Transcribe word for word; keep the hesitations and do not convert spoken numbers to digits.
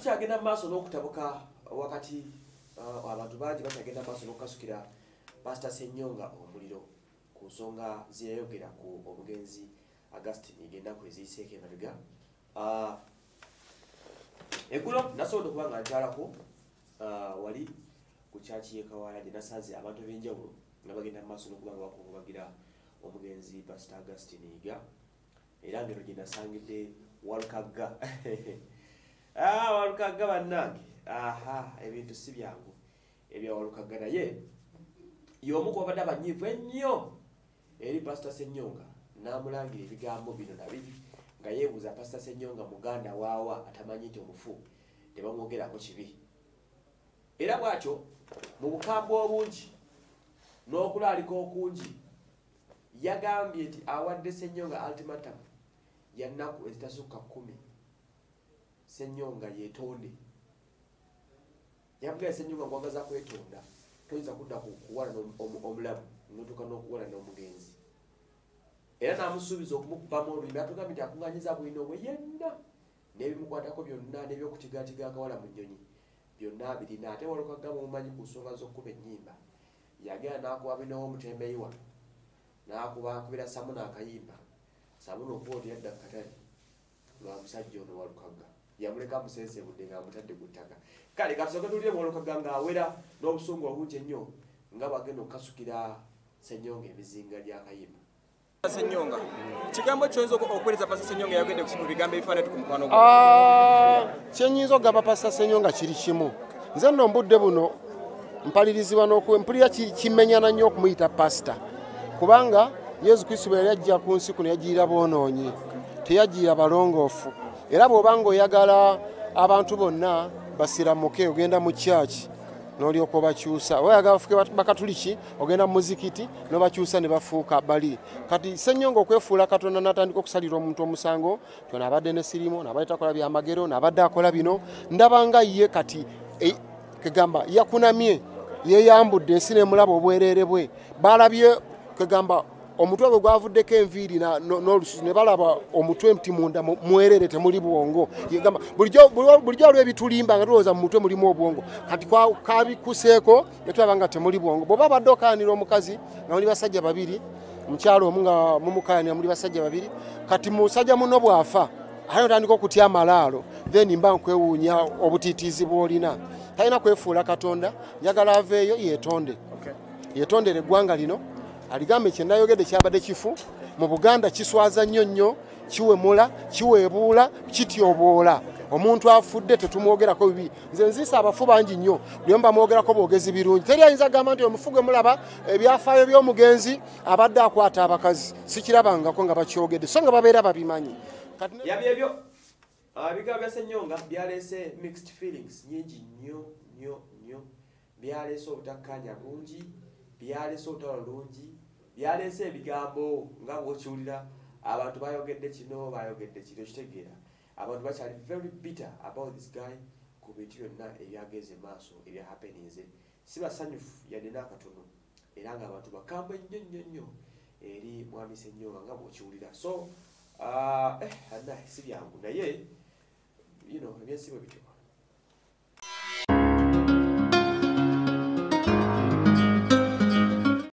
tukyagenda maaso n'okutabuka wakati uh, abantu bangi bakyagenda maaso n'okukasukira Pastor Ssenyonga omuliro ku nsonga zeyayogera ku omugenzi Augustine igenda kweziiseeko emabega. Uh, eggulo nasobola okuba nga nkyalako uh, wali ku kyaki y'ekawala gye nasanze abantu b'enjawulo nga bagenda mu maaso n'okuba nga bakungubagira omugenzi Pastor Augustine Iga, era ngero gye nasangidde Walukagga. Ah, Walukagga bannange, aha, ebintu si byangu ebya Walukagga, naye y'omu ku babadde abanyiivu ennyo eri Pastor Ssenyonga n'amulangira ebigambo bino nabiri nga yeebuuza Pastor Ssenyonga muganda waawa atamanyi nti omufu tebamwogerako kibi. Era bw'atyo mu bukambwe obungi n'okulaalika okungi yagambye nti awadde Ssenyonga ultimatum ya nnaku ezitasukka kkumi. Ssenyonga yeetonde. Yabagaya Ssenyonga nkwagaza kwetonda, toyinza kudda kuwala omulamu n'otuuka n'okuwala n'omugenzi. Era n'amusuubiza okumukubamu oluyimba, atugambye nti akungaanyiza bwino bwe yenna n'ebimukwatako byonna n'ebyokutigatiga akawala mu nnyonyi byonna birina. Ate Walukagga mumanyi ku nsonga z'okkuba ennyimba, yagenda n'akuba binowo Mutembeyi wano, n'akuba akubira Samuna akayimba, Samuna okuba oti yadda katale lwa musajja ono Walukagga, yamuleka musensebudde ng'amutadde ku ttaka. Kale kasooke tulire Walukagga ng'awera n'obusungu obungi ennyo nga bagenda okukasukira Ssenyonga ebizinga ly'akayimba. Ssenyonga, kigambo kyoyinza okuweereza Pastor Ssenyonga yayogedde ku bigambo ebifaanana ku mukwano gwe? Kyenyinza okugamba Pastor Ssenyonga kiri kimu. Nze nno mbudde buno mpalirizibwa n'okumpulira kimenyana nnyo okumuyita pastor, kubanga Yesu Kristo bwe yali ajja ku nsi kuno yajjira boonoonyi, teyajjira balongoofu. Era bw'oba ng'oyagala abantu bonna basiramuke, ogenda mu church n'olyoka obakyusa. Oyagala bafuuke bakatuliki, ogenda mu muzikiti n'obakyusa ne bafuuka bali. Kati Ssenyonga okwefuula Katonda n'atandika okusalira omuntu omusango, tyo n'abadde ne sirimu, n'abadde takola byamagero, n'abadde akola bino, ndaba nga ye kati kegamba yakunamye, yeeyambudde ensi n'emulaba obwereere bwe. Baalabye kegamba omutwe gwe gwavuddeko enviiri n'olususu ne balaba omutwe nti munda mwerere temuli bwongo. Bulijjo olwo ebitulimba nga tulowooza mu mutwe mulimu obwongo, kati kabikuseeko ne tulaba nga temuli bwongo. Bw'oba badde okaanira omukazi nga muli basajja babiri, omukyalo omu nga mumukaanira muli basajja babiri, kati musajja muno bw'afa ate otandika okutya amalaalo, then mba nkwewuunya obutiitiizi bw'olina. Talina kwefuula Katonda, njagala aveeyo yeetonde, yeetondere eggwanga lino. Aligambe kye nayogedde kyabadde kifu mu Buganda, kiswaza nnyo nnyo, kiwemula, kiweebuula, kityoboola. Omuntu afudde tetumwogerako bibi. Nze nziisa abafu bangi nnyo, buli omu bamwogerako boogezi birungi. Teri ayinza gamba nti omufu gwe mulaba ebyafaayo by'omugenzi abadde akwata abakazi, sikirabangako nga bakyogedde so nga babeera babimanyi. Yabyebyo ebigambo bya Ssenyonga byaleese mixed feelings nyingi nnyo nnyo nnyo. Byaleese obutakkaanya bungi, byaleese olutalo lungi, byaleese ebigambo nga bw'okiwulira abantu bayogedde kino bayogedde kino, kitegeera abantu bakyali very bitter about this guy ku bintu byonna ebyageze maaso ebya happenings. Si basanyufu yadde n'akatono, era ng'abantu bakambwe nnyo nnyo nnyo eri mwami Ssenyonga nga bw'okiwulira. So eh, annaye si byangu naye you know ebyensibo bityo.